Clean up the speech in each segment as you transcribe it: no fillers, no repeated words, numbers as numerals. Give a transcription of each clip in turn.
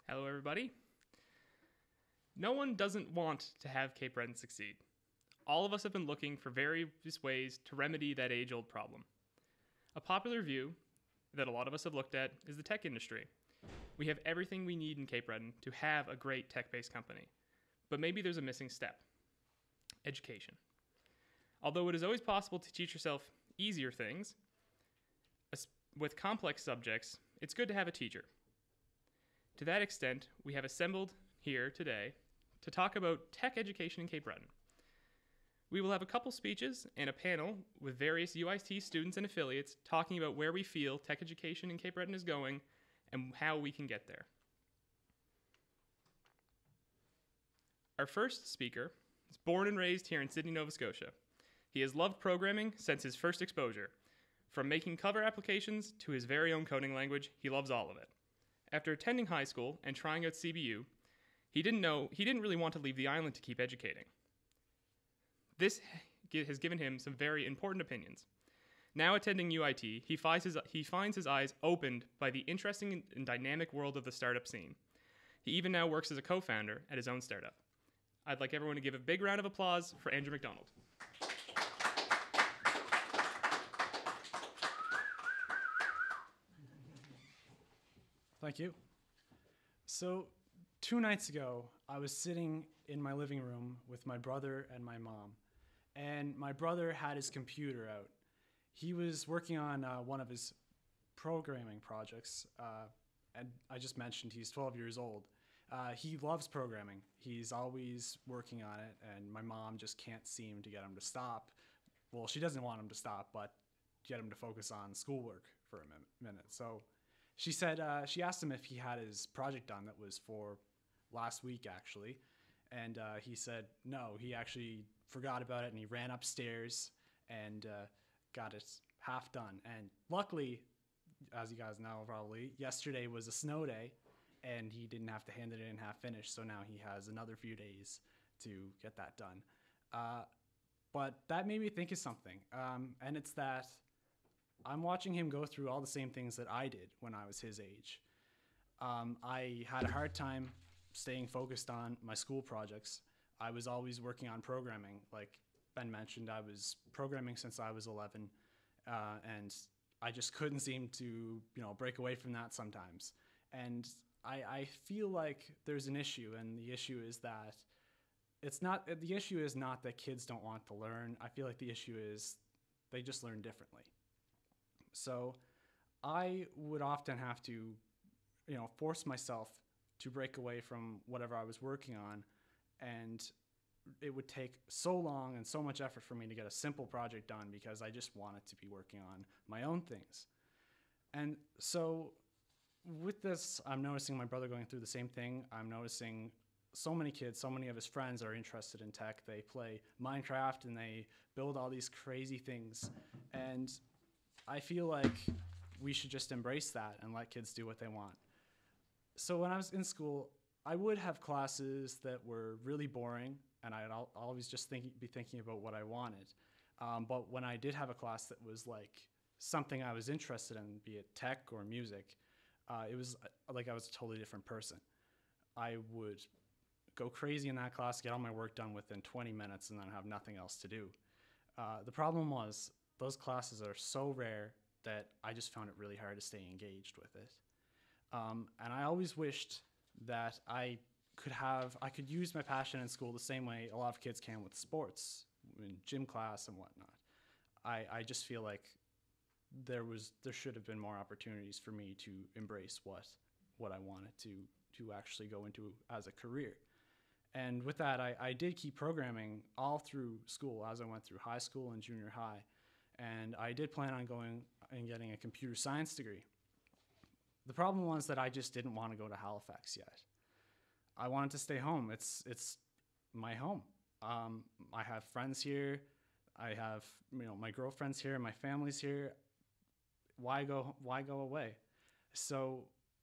Hello, everybody. No one doesn't want to have Cape Breton succeed. All of us have been looking for various ways to remedy that age-old problem. A popular view that a lot of us have looked at is the tech industry. We have everything we need in Cape Breton to have a great tech-based company. But maybe there's a missing step: education. Although it is always possible to teach yourself easier things, with complex subjects, it's good to have a teacher. To that extent, we have assembled here today to talk about tech education in Cape Breton. We will have a couple speeches and a panel with various UIT students and affiliates talking about where we feel tech education in Cape Breton is going and how we can get there. Our first speaker is born and raised here in Sydney, Nova Scotia. He has loved programming since his first exposure. From making cover applications to his very own coding language, he loves all of it. After attending high school and trying out CBU, he didn't really want to leave the island to keep educating. This has given him some very important opinions. Now attending UIT, he finds his eyes opened by the interesting and dynamic world of the startup scene. He even now works as a co-founder at his own startup. I'd like everyone to give a big round of applause for Andrew McDonald. Thank you. So 2 nights ago, I was sitting in my living room with my brother and my mom, and my brother had his computer out. He was working on one of his programming projects, and I just mentioned he's 12 years old. He loves programming. He's always working on it, and my mom just can't seem to get him to stop. Well, she doesn't want him to stop, but get him to focus on schoolwork for a minute. So she said, she asked him if he had his project done that was for last week, actually. And he said no, he actually forgot about it, and he ran upstairs and got it half done. And luckily, as you guys know probably, yesterday was a snow day, and he didn't have to hand it in half finished, so now he has another few days to get that done. But that made me think of something, and it's that I'm watching him go through all the same things that I did when I was his age. I had a hard time staying focused on my school projects. I was always working on programming. Like Ben mentioned, I was programming since I was 11, and I just couldn't seem to, break away from that sometimes. And I feel like there's an issue, and the issue is that the issue is not that kids don't want to learn. I feel like the issue is they just learn differently. So I would often have to, force myself to break away from whatever I was working on, and it would take so long and so much effort for me to get a simple project done because I just wanted to be working on my own things. And so with this, I'm noticing my brother going through the same thing. I'm noticing so many kids, so many of his friends are interested in tech. They play Minecraft and they build all these crazy things. And I feel like we should just embrace that and let kids do what they want. So when I was in school, I would have classes that were really boring, and I'd always just be thinking about what I wanted. But when I did have a class that was like something I was interested in, be it tech or music, it was like I was a totally different person. I would go crazy in that class, get all my work done within 20 minutes, and then have nothing else to do. The problem was those classes are so rare that I just found it really hard to stay engaged with it. And I always wished that I could use my passion in school the same way a lot of kids can with sports, in gym class and whatnot. I just feel like there should have been more opportunities for me to embrace what I wanted to actually go into as a career. And with that, I did keep programming all through school as I went through high school and junior high. And I did plan on going and getting a computer science degree. The problem was that I just didn't want to go to Halifax yet. I wanted to stay home. It's my home. I have friends here. I have my girlfriend's here. My family's here. Why go away? So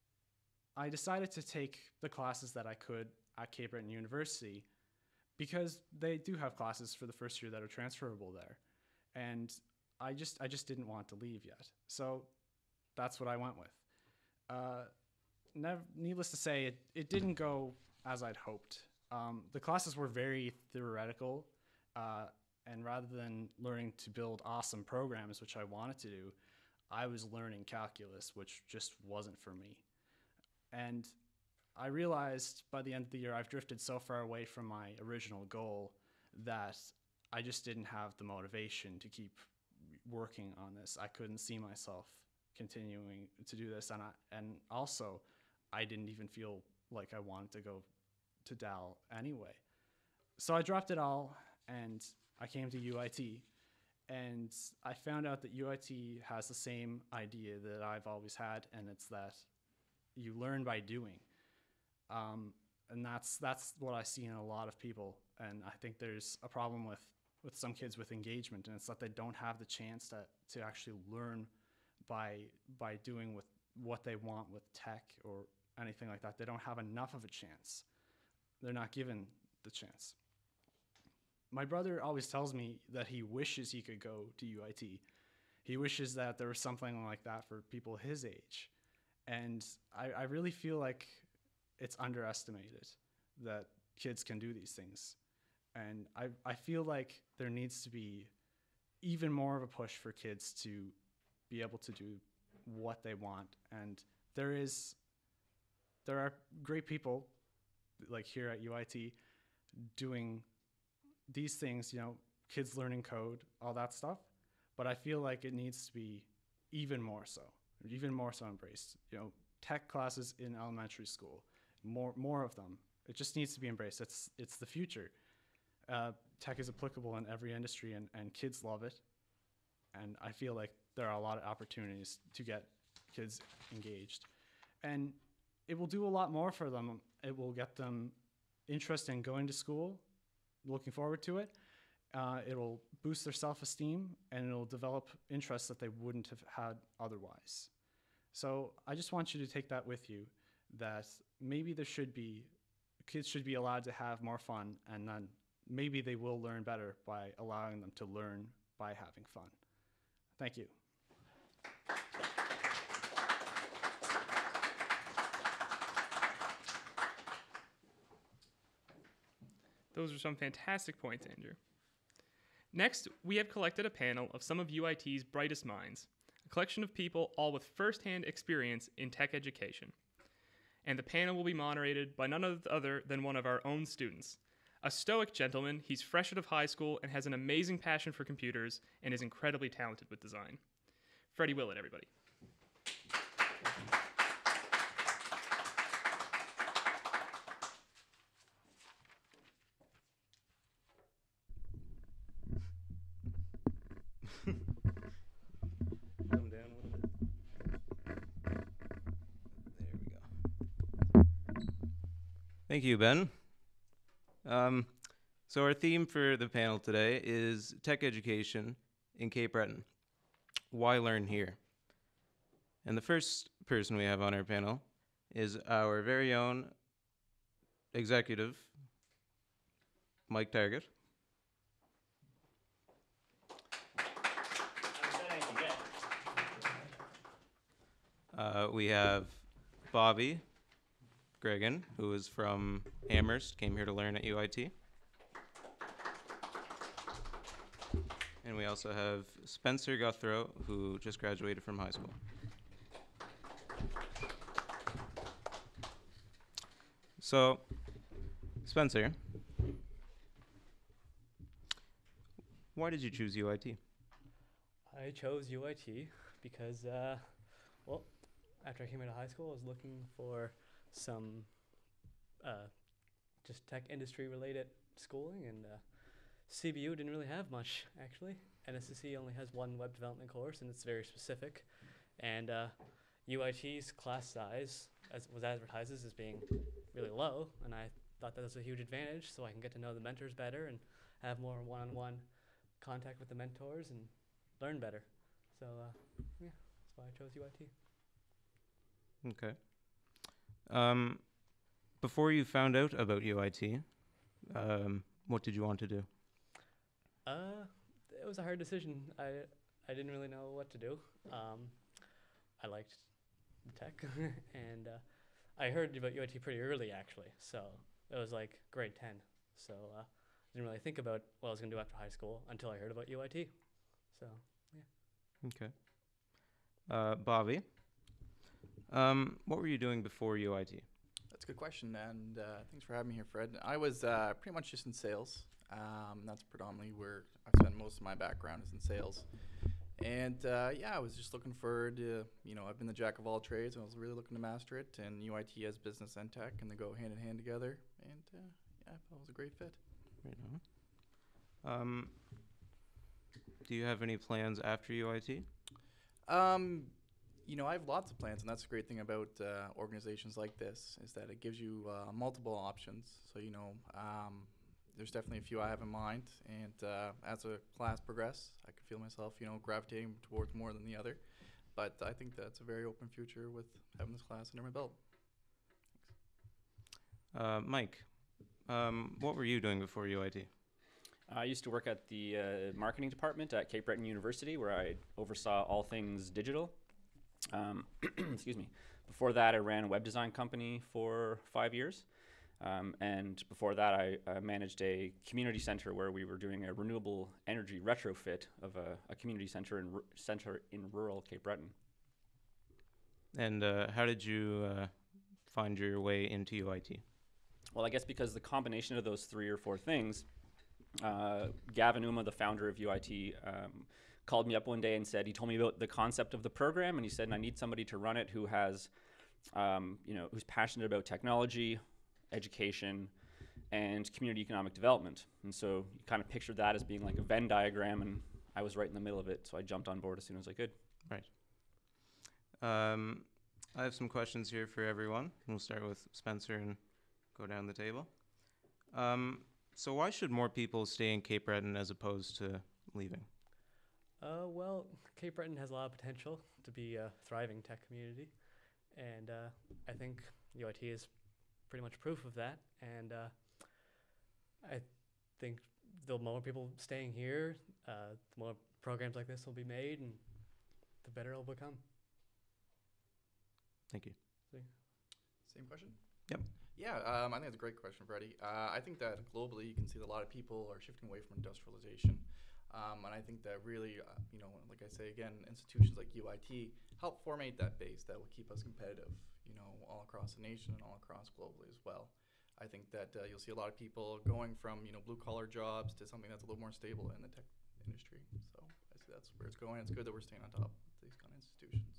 I decided to take the classes that I could at Cape Breton University because they do have classes for the first year that are transferable there. And I just didn't want to leave yet. So that's what I went with. needless to say, it didn't go as I'd hoped. The classes were very theoretical, and rather than learning to build awesome programs, which I wanted to do, I was learning calculus, which just wasn't for me. And I realized by the end of the year, I've drifted so far away from my original goal that I just didn't have the motivation to keep working on this. I couldn't see myself continuing to do this, and also I didn't even feel like I wanted to go to Dal anyway. So I dropped it all and I came to UIT, and I found out that UIT has the same idea that I've always had, and it's that you learn by doing. And that's what I see in a lot of people, and I think there's a problem with some kids with engagement, and it's that they don't have the chance to actually learn by doing with what they want with tech or anything like that. They don't have enough of a chance. They're not given the chance. My brother always tells me that he wishes he could go to UIT. He wishes that there was something like that for people his age. And I really feel like it's underestimated that kids can do these things. And I feel like there needs to be even more of a push for kids to be able to do what they want. And there are great people like here at UIT doing these things, kids learning code, all that stuff. But I feel like it needs to be even more so embraced. Tech classes in elementary school, more of them. It just needs to be embraced. It's the future. Tech is applicable in every industry, and kids love it. And I feel like there are a lot of opportunities to get kids engaged. And it will do a lot more for them. It will get them interested in going to school, looking forward to it. It'll boost their self-esteem, and it'll develop interests that they wouldn't have had otherwise. So I just want you to take that with you, that maybe kids should be allowed to have more fun, and then maybe they will learn better by allowing them to learn by having fun. Thank you. Those are some fantastic points, Andrew. Next, we have collected a panel of some of UIT's brightest minds, a collection of people all with first-hand experience in tech education. And the panel will be moderated by none other than one of our own students. A stoic gentleman, he's fresh out of high school and has an amazing passion for computers and is incredibly talented with design. Freddie Willett, everybody. Come down a little bit. There we go. Thank you, Ben. So our theme for the panel today is tech education in Cape Breton. Why learn here? And the first person we have on our panel is our very own executive, Mike Target. We have Bobby Gregan, who is from Amherst, came here to learn at UIT. And we also have Spencer Guthrow, who just graduated from high school. So, Spencer, why did you choose UIT? I chose UIT because, after I came out of high school, I was looking for some just tech industry related schooling, and CBU didn't really have much, actually. NSCC only has one web development course, and it's very specific. And UIT's class size was advertised as being really low, and I thought that was a huge advantage, so I can get to know the mentors better and have more one-on-one contact with the mentors and learn better. So, that's why I chose UIT. Okay. Before you found out about UIT, what did you want to do? It was a hard decision. I didn't really know what to do. I liked the tech, and I heard about UIT pretty early actually, so it was like grade 10. So didn't really think about what I was gonna do after high school until I heard about UIT. So yeah. Okay. Bobby, what were you doing before UIT? That's a good question, and thanks for having me here, Fred. I was pretty much just in sales. That's predominantly where I've spent most of my background is in sales. And yeah, I was just looking forward to, I've been the jack of all trades, and I was really looking to master it. And UIT has business and tech, and they go hand in hand together. And yeah, I thought it was a great fit. Right on. Do you have any plans after UIT? I have lots of plans, and that's the great thing about organizations like this is that it gives you multiple options. So, there's definitely a few I have in mind, and as a class progresses, I could feel myself, gravitating towards more than the other. But I think that's a very open future with having this class under my belt. Mike, what were you doing before UIT? I used to work at the marketing department at Cape Breton University, where I oversaw all things digital. Excuse me. Before that, I ran a web design company for 5 years. And before that, I managed a community center where we were doing a renewable energy retrofit of a community center in rural Cape Breton. And how did you find your way into UIT? Well, I guess because the combination of those 3 or 4 things, Gavin Uma, the founder of UIT, called me up one day and said, he told me about the concept of the program, and he said, I need somebody to run it who has, who's passionate about technology, education, and community economic development. And so you kind of pictured that as being like a Venn diagram, and I was right in the middle of it, so I jumped on board as soon as I could. Right. I have some questions here for everyone. We'll start with Spencer and go down the table. So why should more people stay in Cape Breton as opposed to leaving? Well, Cape Breton has a lot of potential to be a thriving tech community, and I think UIT is pretty much proof of that. And I think the more people staying here, the more programs like this will be made, and the better it'll become. Thank you. Same question? Yep. Yeah, I think that's a great question, Freddie. I think that globally you can see that a lot of people are shifting away from industrialization. And I think that really, like I say again, institutions like UIT help formate that base that will keep us competitive, all across the nation and all across globally as well. I think that you'll see a lot of people going from, blue-collar jobs to something that's a little more stable in the tech industry. So I see that's where it's going. It's good that we're staying on top of these kind of institutions.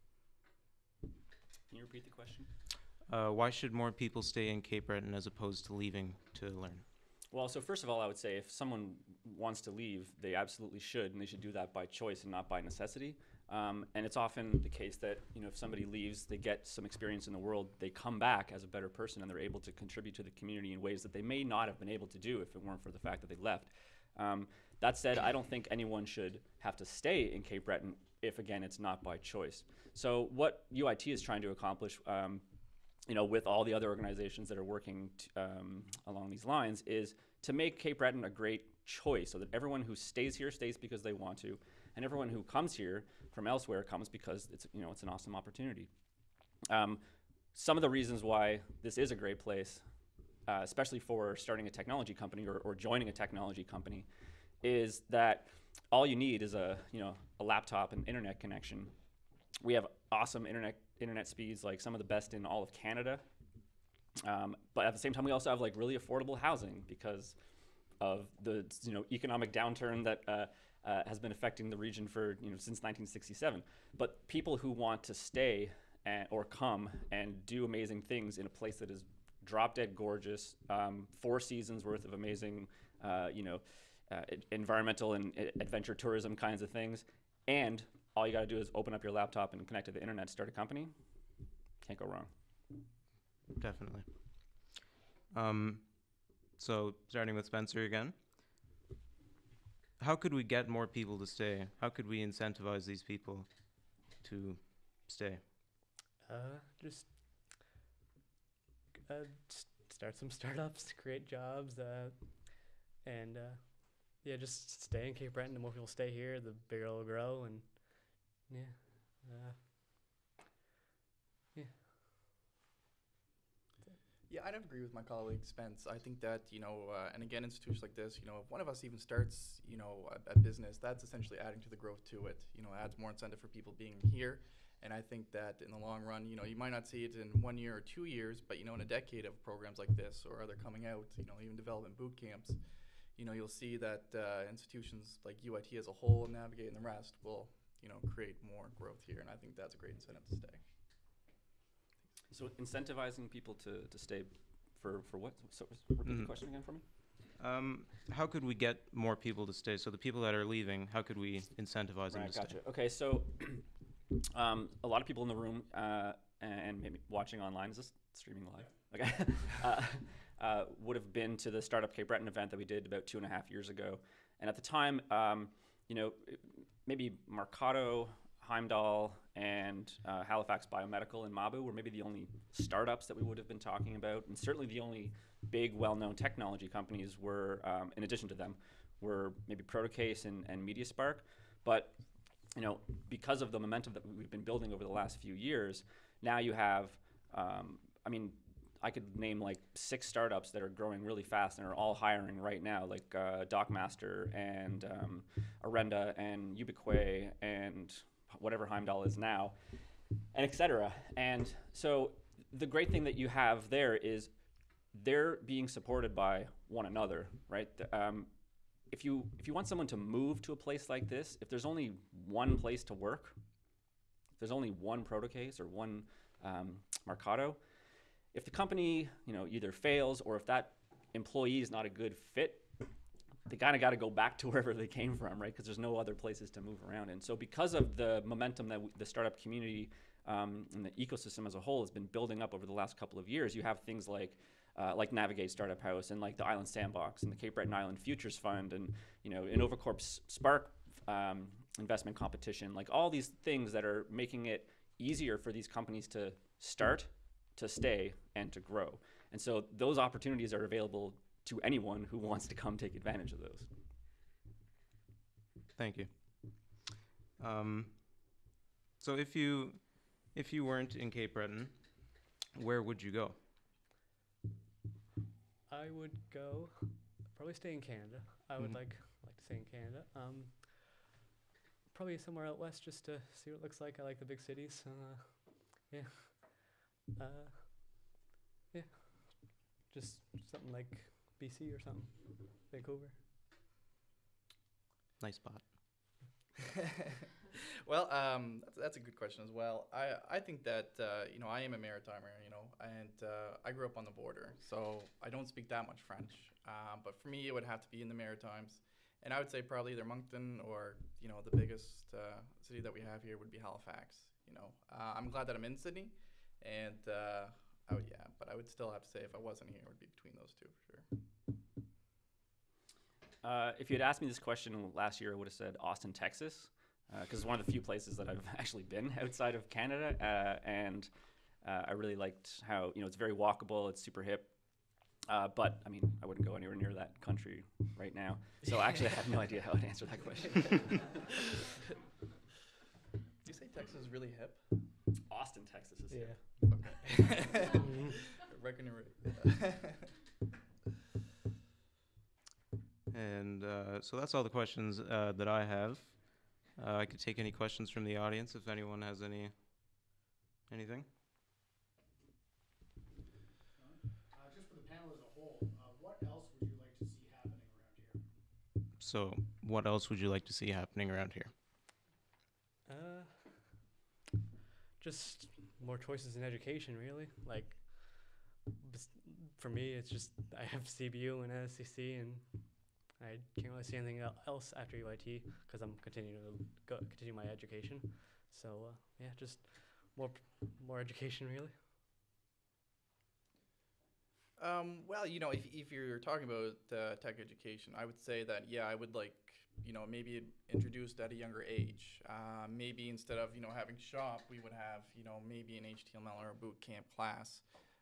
Can you repeat the question? Why should more people stay in Cape Breton as opposed to leaving to learn? Well, so first of all, I would say if someone wants to leave, they absolutely should, and they should do that by choice and not by necessity. And it's often the case that, if somebody leaves, they get some experience in the world, they come back as a better person, and they're able to contribute to the community in ways that they may not have been able to do if it weren't for the fact that they left. That said, I don't think anyone should have to stay in Cape Breton if, again, it's not by choice. So what UIT is trying to accomplish, with all the other organizations that are working along these lines, is to make Cape Breton a great choice so that everyone who stays here stays because they want to, and everyone who comes here from elsewhere comes because it's an awesome opportunity. Some of the reasons why this is a great place, especially for starting a technology company or joining a technology company, is that all you need is a laptop and internet connection. We have awesome internet speeds, like some of the best in all of Canada. But at the same time, we also have really affordable housing because of the economic downturn that has been affecting the region for since 1967. But people who want to stay or come and do amazing things in a place that is drop dead gorgeous, 4 seasons worth of amazing, environmental and adventure tourism kinds of things, and all you got to do is open up your laptop and connect to the internet to start a company. Can't go wrong. Definitely. So starting with Spencer again, how could we get more people to stay? How could we incentivize these people to stay? Just start some startups, create jobs, and just stay in Cape Breton. The more people stay here, the bigger it'll grow, and yeah. Yeah, I'd agree with my colleague Spence. I think that, and again, institutions like this, if one of us even starts, a business, that's essentially adding to the growth to it, adds more incentive for people being here. And I think that in the long run, you might not see it in 1 year or 2 years, but, in a decade of programs like this or other coming out, even development boot camps, you'll see that institutions like UIT as a whole, Navigate and the rest will, create more growth here. And I think that's a great incentive to stay. So incentivizing people to stay for what? So repeat the question again for me. How could we get more people to stay? So the people that are leaving, how could we incentivize them to Gotcha. stay? Okay, so a lot of people in the room and maybe watching online. Is this streaming live? Okay. Would have been to the Startup Cape Breton event that we did about 2.5 years ago, and at the time, maybe Mercado, Heimdall, and Halifax Biomedical and Mabu were maybe the only startups that we would have been talking about, and certainly the only big, well-known technology companies were, in addition to them, were maybe Protocase and MediaSpark. But because of the momentum that we've been building over the last few years, now you have, I could name like 6 startups that are growing really fast and are all hiring right now, like DocMaster and Arenda and Ubique and whatever Heimdall is now, and et cetera. And so the great thing that you have there is they're being supported by one another, right? If you want someone to move to a place like this, if there's only one place to work, if there's only one Protocase or one Mercado, if the company either fails or if that employee is not a good fit, they kind of got to go back to wherever they came from, right? Because there's no other places to move around. And so because of the momentum that the startup community and the ecosystem as a whole has been building up over the last couple of years, you have things like Navigate Startup House and like the Island Sandbox and the Cape Breton Island Futures Fund and InnovaCorp's Spark investment competition, like all these things that are making it easier for these companies to start, to stay, and to grow. And so those opportunities are available to anyone who wants to come take advantage of those. Thank you. So if you weren't in Cape Breton, where would you go? I would go, probably stay in Canada. I would like to stay in Canada. Probably somewhere out west just to see what it looks like. I like the big cities. Yeah. Just something like BC or something. Vancouver. Nice spot. Well, that's a good question as well. I think that I am a maritimer, and I grew up on the border, so I don't speak that much French. But for me, it would have to be in the Maritimes, and I would say probably either Moncton or the biggest city that we have here would be Halifax. I'm glad that I'm in Sydney, and but I would still have to say if I wasn't here, it would be between those two for sure. If you had asked me this question last year, I would have said Austin, Texas, because it's one of the few places that I've actually been outside of Canada, and I really liked how it's very walkable, it's super hip, but I mean I wouldn't go anywhere near that country right now. So actually, I have no idea how to answer that question. You say Texas is really hip? Austin, Texas is hip. Okay. I reckon you're right. And so that's all the questions that I have. I could take any questions from the audience if anyone has anything. Just for the panel as a whole, what else would you like to see happening around here? So what else would you like to see happening around here? Just more choices in education, really. Like, for me, it's just I have CBU and SCC, and I can't really see anything else after UIT because I'm continuing to continue my education. So just more education, really. Well, if you're talking about tech education, I would say that I would like maybe introduced at a younger age. Maybe instead of having shop, we would have maybe an HTML or a boot camp class.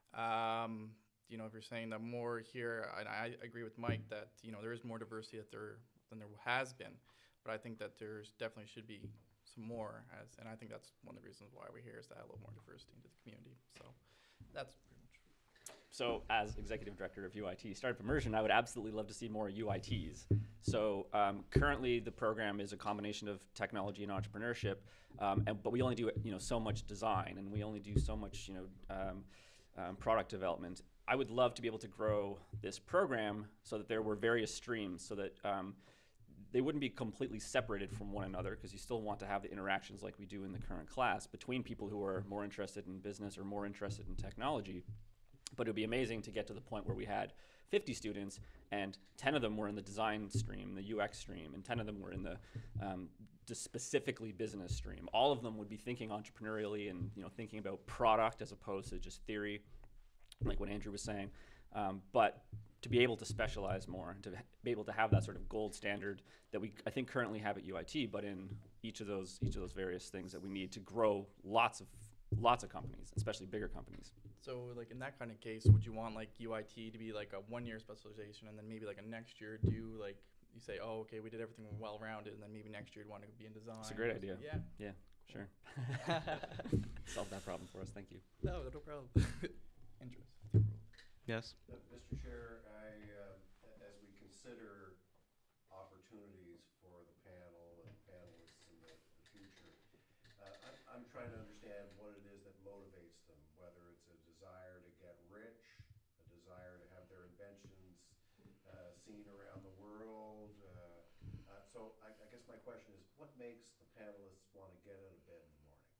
If you're saying that more here, and I agree with Mike that there is more diversity than there has been, but I think that there's definitely should be some more, and I think that's one of the reasons why we're here is to add a little more diversity into the community. So that's pretty much. So as executive director of UIT Startup Immersion, I would absolutely love to see more UITs. So currently the program is a combination of technology and entrepreneurship, but we only do so much design, and we only do so much product development. I would love to be able to grow this program so that there were various streams, so that they wouldn't be completely separated from one another, because you still want to have the interactions like we do in the current class between people who are more interested in business or more interested in technology. But it would be amazing to get to the point where we had 50 students and 10 of them were in the design stream, the UX stream, and 10 of them were in the specifically business stream. All of them would be thinking entrepreneurially and thinking about product as opposed to just theory, like what Andrew was saying. But to be able to specialize more, and to be able to have that sort of gold standard that I think currently have at UIT, but in each of those various things that we need to grow lots of companies, especially bigger companies. So like in that kind of case, would you want like UIT to be like a 1-year specialization, and then maybe like a next year do like you say, oh okay, we did everything well-rounded, and then maybe next year you'd want to be in design? It's a great idea. Yeah. Sure. Solve that problem for us. Thank you. No problem. Interest. Yes. Mr. Chair, as we consider opportunities for the panel and panelists in the future, I'm trying to understand what it is that motivates them, whether it's a desire to get rich, a desire to have their inventions seen around the world. So I guess my question is, what makes the panelists want to get out of bed in the morning?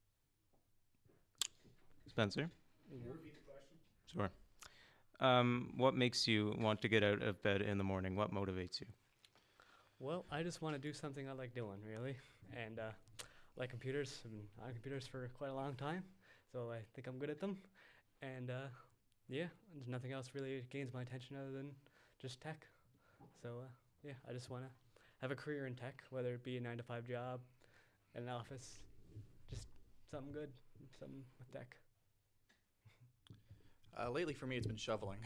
Spencer? Can you repeat the question? Sure. What makes you want to get out of bed in the morning? What motivates you? Well, I just want to do something I like doing, really. And like computers, I've been on computers for quite a long time, so I think I'm good at them. And yeah, there's nothing else really gains my attention other than just tech. So yeah, I just want to have a career in tech, whether it be a 9-to-5 job, in an office, just something good, something with tech. Lately for me, it's been shoveling.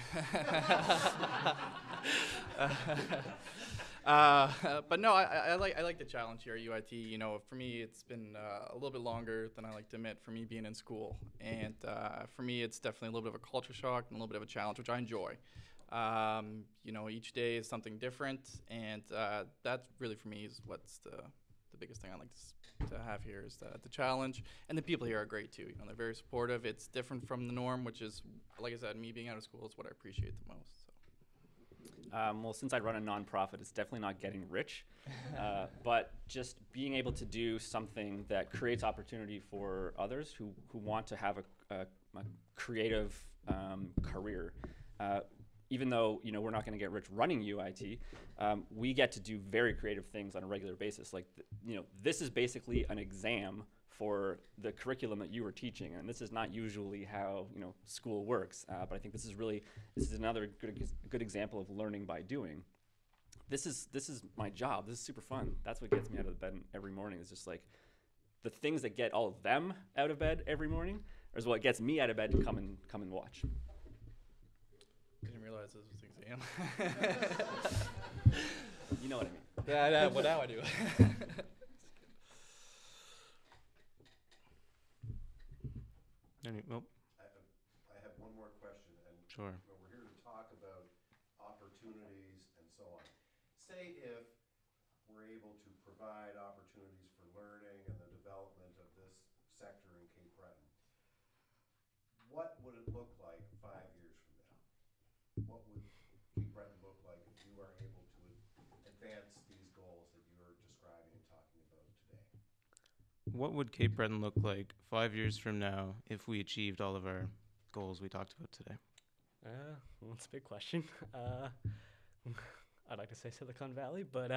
But no, I like the challenge here at UIT. For me, it's been a little bit longer than I like to admit for me being in school. And for me, it's definitely a little bit of a culture shock and a little bit of a challenge, which I enjoy. Each day is something different. And that really for me is what's the biggest thing I like to have here is the challenge. And the people here are great too. They're very supportive. It's different from the norm, which is, like I said, me being out of school is what I appreciate the most. So. Well, since I run a nonprofit, it's definitely not getting rich, but just being able to do something that creates opportunity for others who want to have a creative career. Even though we're not going to get rich running UIT, we get to do very creative things on a regular basis. Like this is basically an exam for the curriculum that you were teaching, and this is not usually how school works. But I think this is another good example of learning by doing. This is my job. This is super fun. That's what gets me out of bed every morning. Is just like the things that get all of them out of bed every morning is what gets me out of bed to come and watch. Didn't realize this was the exam. You know what I mean. Yeah, well now I do. I have one more question, and Sure. we're here to talk about opportunities and so on. Say if we're able to provide opportunities for learning and the development of this sector in Cape Breton, what would it look like 5 years from now? What would Cape Breton look like if you are able to advance these goals that you're describing and talking about today? What would Cape Breton look like 5 years from now if we achieved all of our goals we talked about today? Well, it's a big question. I'd like to say Silicon Valley, but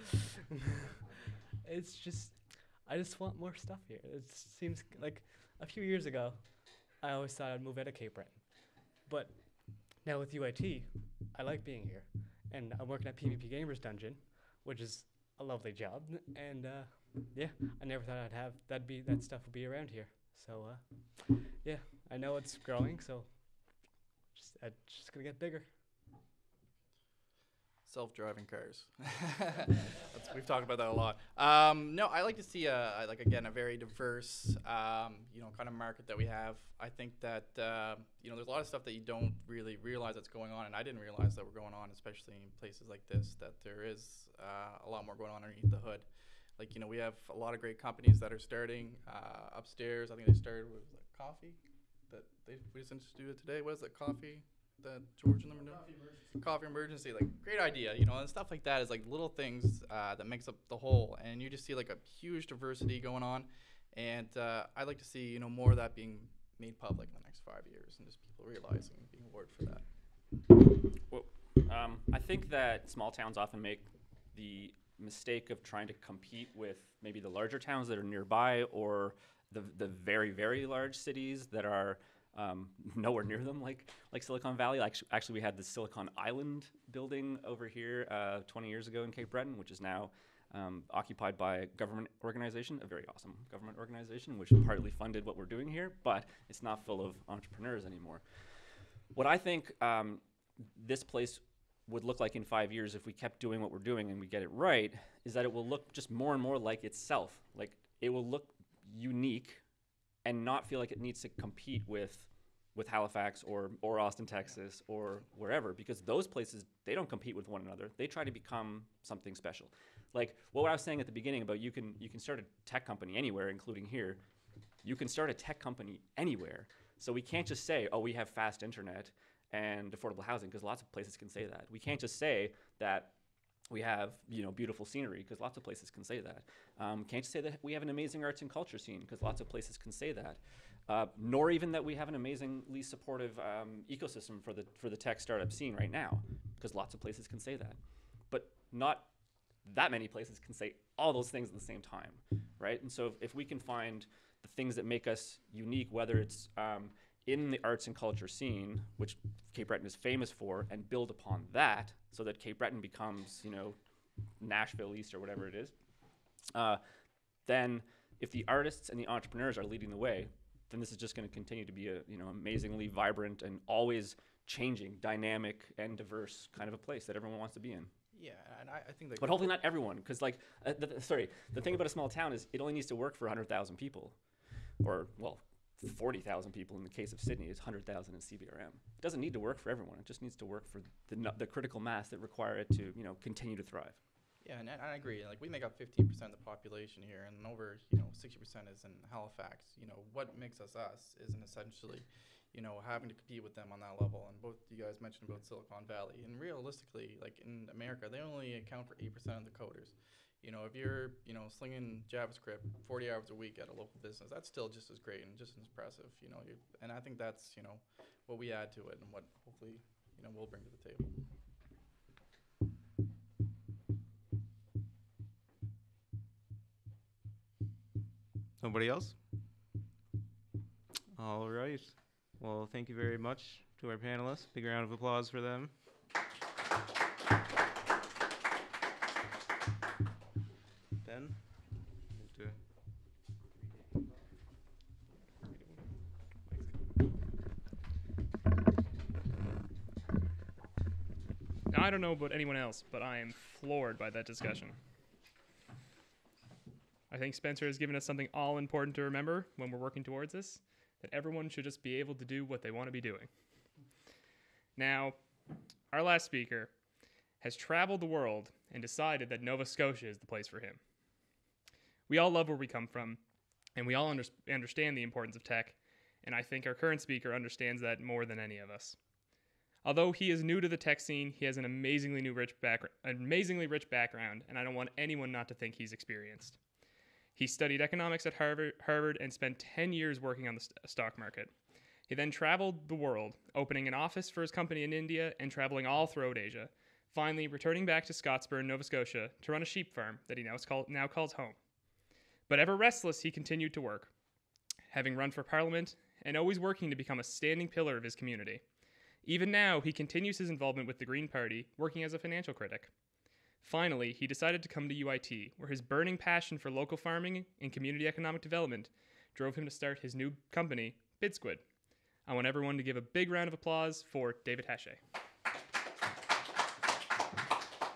it's just, I just want more stuff here. It seems like a few years ago, I always thought I'd move out of Cape Breton. But now with UIT, I like being here. And I'm working at PvP Gamers Dungeon, which is a lovely job. And yeah, I never thought I'd have that stuff would be around here. So yeah, I know it's growing, so it's just gonna get bigger. Self-driving cars. We've talked about that a lot. No, I like to see like again a very diverse, kind of market that we have. I think that there's a lot of stuff that you don't really realize that's going on, and I didn't realize that were going on, especially in places like this. That there is a lot more going on underneath the hood. Like we have a lot of great companies that are starting upstairs. I think they started with coffee. We just instituted today. What is it? Coffee. That George and them are doing? Coffee emergency, like great idea, and stuff like that is like little things that makes up the whole, and you just see like a huge diversity going on, and I'd like to see more of that being made public in the next 5 years, and just people realizing and being awarded for that. Well, I think that small towns often make the mistake of trying to compete with maybe the larger towns that are nearby, or the very, very large cities that are nowhere near them, like Silicon Valley. Actually, we had the Silicon Island building over here 20 years ago in Cape Breton, which is now occupied by a government organization, a very awesome government organization, which partly funded what we're doing here, but it's not full of entrepreneurs anymore. What I think this place would look like in 5 years if we kept doing what we're doing and we get it right is that it will look just more and more like itself. Like it will look unique and not feel like it needs to compete with Halifax or Austin, Texas, or wherever, because those places, they don't compete with one another. They try to become something special. Like what I was saying at the beginning about you can start a tech company anywhere, including here. You can start a tech company anywhere. So we can't just say, oh, we have fast internet and affordable housing, because lots of places can say that. We can't just say that we have beautiful scenery, because lots of places can say that. Can't just say that we have an amazing arts and culture scene, because lots of places can say that. Nor even that we have an amazingly supportive ecosystem for the tech startup scene right now, because lots of places can say that. But not that many places can say all those things at the same time, right? And so if we can find the things that make us unique, whether it's in the arts and culture scene, which Cape Breton is famous for, and build upon that so that Cape Breton becomes, Nashville East or whatever it is, then if the artists and the entrepreneurs are leading the way, then this is just going to continue to be a, amazingly vibrant and always changing, dynamic, and diverse kind of a place that everyone wants to be in. Yeah, and I think that. But hopefully not everyone, because the thing about a small town is it only needs to work for 100,000 people, or 40,000 people in the case of Sydney. It's 100,000 in CBRM. It doesn't need to work for everyone. It just needs to work for the critical mass that require it to continue to thrive. Yeah, and I agree. Like we make up 15% of the population here, and over 60% is in Halifax. What makes us isn't essentially having to compete with them on that level. And both you guys mentioned about Silicon Valley, and realistically, like in America, they only account for 8% of the coders. If you're slinging JavaScript 40 hours a week at a local business, that's still just as great and just as impressive. And I think that's what we add to it, and what hopefully we'll bring to the table. Nobody else? All right. Well, thank you very much to our panelists. Big round of applause for them. Ben? Now, I don't know about anyone else, but I am floored by that discussion. I think Spencer has given us something all important to remember when we're working towards this, that everyone should just be able to do what they want to be doing. Now, our last speaker has traveled the world and decided that Nova Scotia is the place for him. We all love where we come from, and we all understand the importance of tech, and I think our current speaker understands that more than any of us. Although he is new to the tech scene, he has an amazingly rich background, and I don't want anyone not to think he's experienced. He studied economics at Harvard and spent 10 years working on the stock market. He then traveled the world, opening an office for his company in India and traveling all throughout Asia, finally returning back to Scottsburn, Nova Scotia, to run a sheep farm that he now calls home. But ever restless, he continued to work, having run for Parliament and always working to become a standing pillar of his community. Even now, he continues his involvement with the Green Party, working as a financial critic. Finally, he decided to come to UIT, where his burning passion for local farming and community economic development drove him to start his new company, BidSquid. I want everyone to give a big round of applause for David Hachey.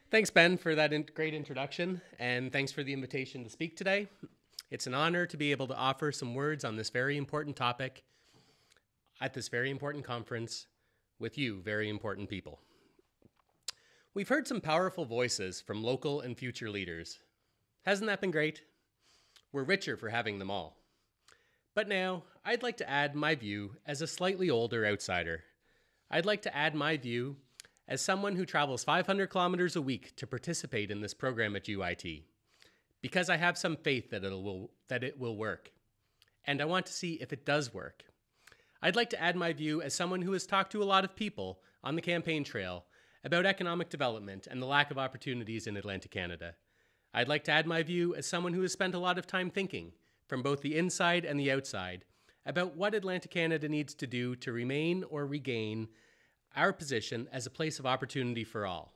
Thanks, Ben, for that great introduction, and thanks for the invitation to speak today. It's an honor to be able to offer some words on this very important topic at this very important conference with you, very important people. We've heard some powerful voices from local and future leaders. Hasn't that been great? We're richer for having them all. But now, I'd like to add my view as a slightly older outsider. I'd like to add my view as someone who travels 500 kilometers a week to participate in this program at UIT, because I have some faith that it will work, and I want to see if it does work. I'd like to add my view as someone who has talked to a lot of people on the campaign trail about economic development and the lack of opportunities in Atlantic Canada. I'd like to add my view as someone who has spent a lot of time thinking, from both the inside and the outside, about what Atlantic Canada needs to do to remain or regain our position as a place of opportunity for all.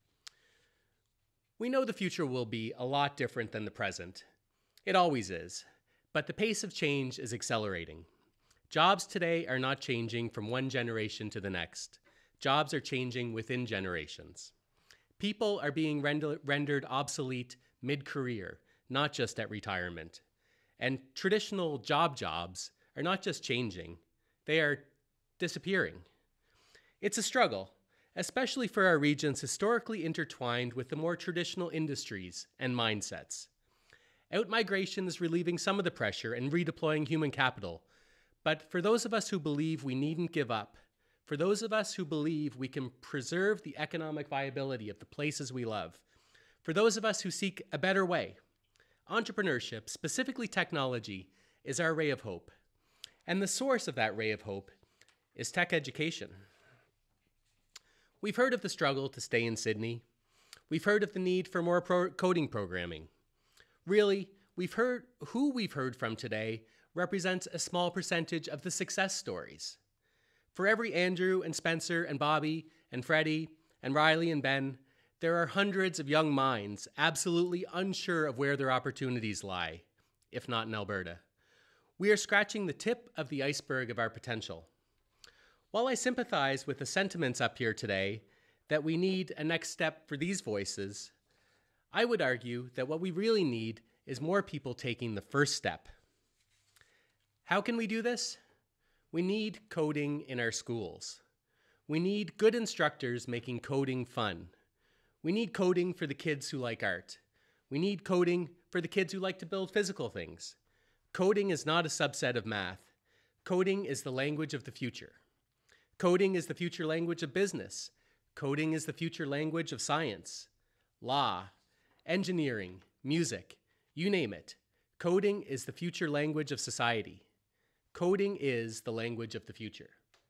We know the future will be a lot different than the present. It always is, but the pace of change is accelerating. Jobs today are not changing from one generation to the next. Jobs are changing within generations. People are being rendered obsolete mid-career, not just at retirement. And traditional jobs are not just changing, they are disappearing. It's a struggle, especially for our regions historically intertwined with the more traditional industries and mindsets. Outmigration is relieving some of the pressure and redeploying human capital, but for those of us who believe we needn't give up, for those of us who believe we can preserve the economic viability of the places we love, for those of us who seek a better way, entrepreneurship, specifically technology, is our ray of hope. And the source of that ray of hope is tech education. We've heard of the struggle to stay in Sydney. We've heard of the need for more coding programming. Really, who we've heard from today represents a small percentage of the success stories. For every Andrew and Spencer and Bobby and Freddie and Riley and Ben, there are hundreds of young minds absolutely unsure of where their opportunities lie, if not in Alberta. We are scratching the tip of the iceberg of our potential. While I sympathize with the sentiments up here today that we need a next step for these voices, I would argue that what we really need is more people taking the first step. How can we do this? We need coding in our schools. We need good instructors making coding fun. We need coding for the kids who like art. We need coding for the kids who like to build physical things. Coding is not a subset of math. Coding is the language of the future. Coding is the future language of business. Coding is the future language of science, law, engineering, music, you name it. Coding is the future language of society. Coding is the language of the future.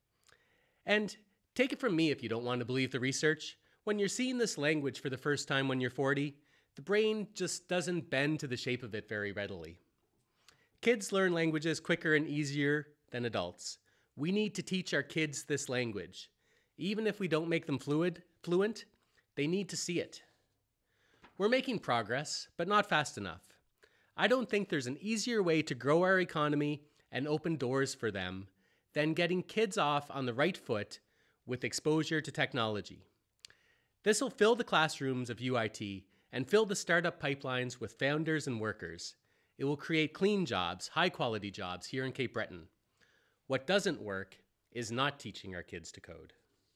And take it from me if you don't want to believe the research, when you're seeing this language for the first time when you're 40, the brain just doesn't bend to the shape of it very readily. Kids learn languages quicker and easier than adults. We need to teach our kids this language. Even if we don't make them fluent, they need to see it. We're making progress, but not fast enough. I don't think there's an easier way to grow our economy and open doors for them than getting kids off on the right foot with exposure to technology. This will fill the classrooms of UIT and fill the startup pipelines with founders and workers. It will create clean jobs, high-quality jobs here in Cape Breton. What doesn't work is not teaching our kids to code.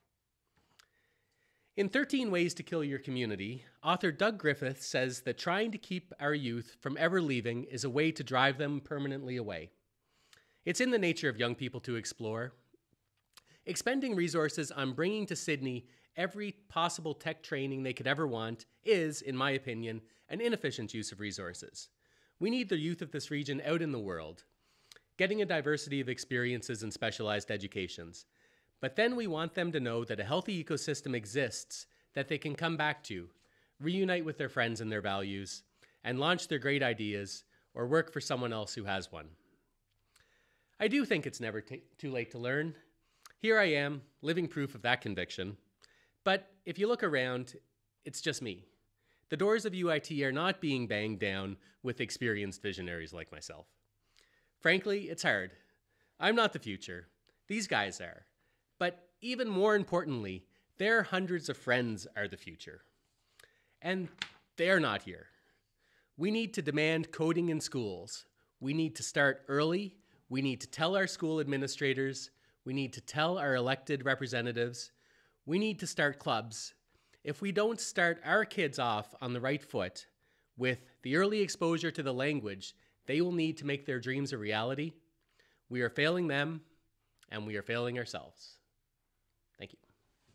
In 13 Ways to Kill Your Community, author Doug Griffith says that trying to keep our youth from ever leaving is a way to drive them permanently away. It's in the nature of young people to explore. Expending resources on bringing to Sydney every possible tech training they could ever want is, in my opinion, an inefficient use of resources. We need the youth of this region out in the world, getting a diversity of experiences and specialized educations. But then we want them to know that a healthy ecosystem exists that they can come back to, reunite with their friends and their values, and launch their great ideas or work for someone else who has one. I do think it's never too late to learn. Here I am, living proof of that conviction. But if you look around, it's just me. The doors of UIT are not being banged down with experienced visionaries like myself. Frankly, it's hard. I'm not the future. These guys are. But even more importantly, their hundreds of friends are the future. and they're not here. We need to demand coding in schools. We need to start early. We need to tell our school administrators. We need to tell our elected representatives. We need to start clubs. If we don't start our kids off on the right foot with the early exposure to the language they will need to make their dreams a reality, we are failing them and we are failing ourselves. Thank you.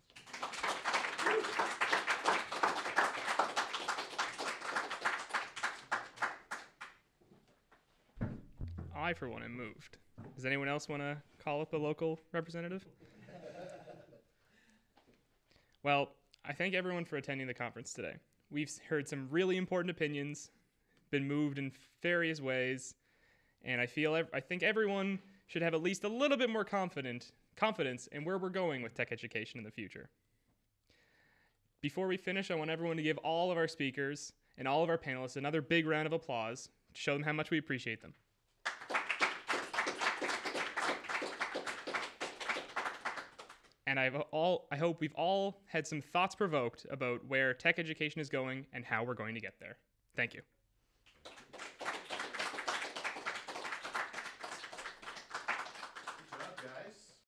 I, for one, am moved. Does anyone else want to call up a local representative? Well, I thank everyone for attending the conference today. We've heard some really important opinions, been moved in various ways, and I think everyone should have at least a little bit more confidence in where we're going with tech education in the future. Before we finish, I want everyone to give all of our speakers and all of our panelists another big round of applause to show them how much we appreciate them. And I hope we've all had some thoughts provoked about where tech education is going and how we're going to get there. Thank you.